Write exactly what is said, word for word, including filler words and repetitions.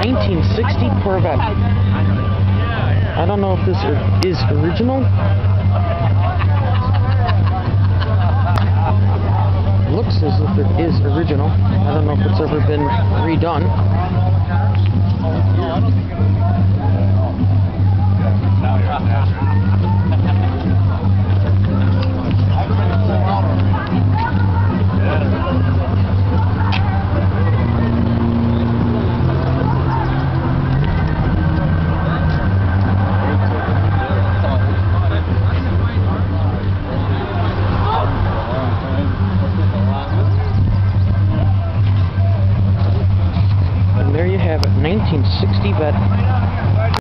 nineteen sixty Corvette. I don't know if this is original. Looks as if it is original. I don't know if it's ever been redone. And there you have it, nineteen sixty Vette.